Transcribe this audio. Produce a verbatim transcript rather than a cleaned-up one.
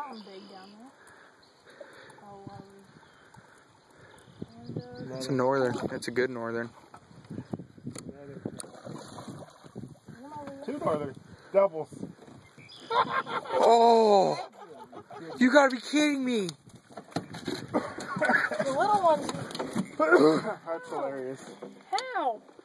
something big down there. Oh, and, uh, it's a northern. It's a good northern. Two northern doubles. Oh! You gotta be kidding me! The little ones. That's hilarious. How?